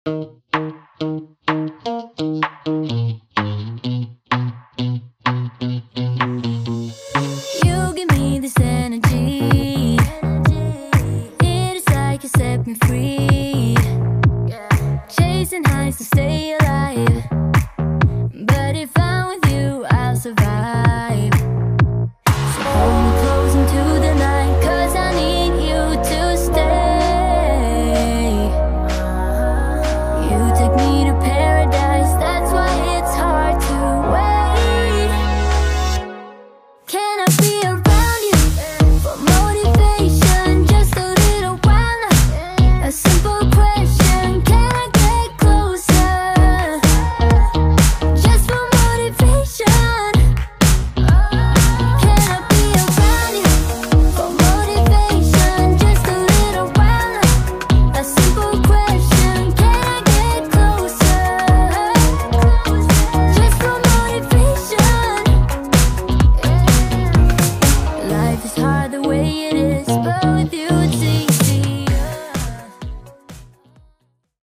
You give me this energy. It is like you set me free. Chasing highs to stay alive.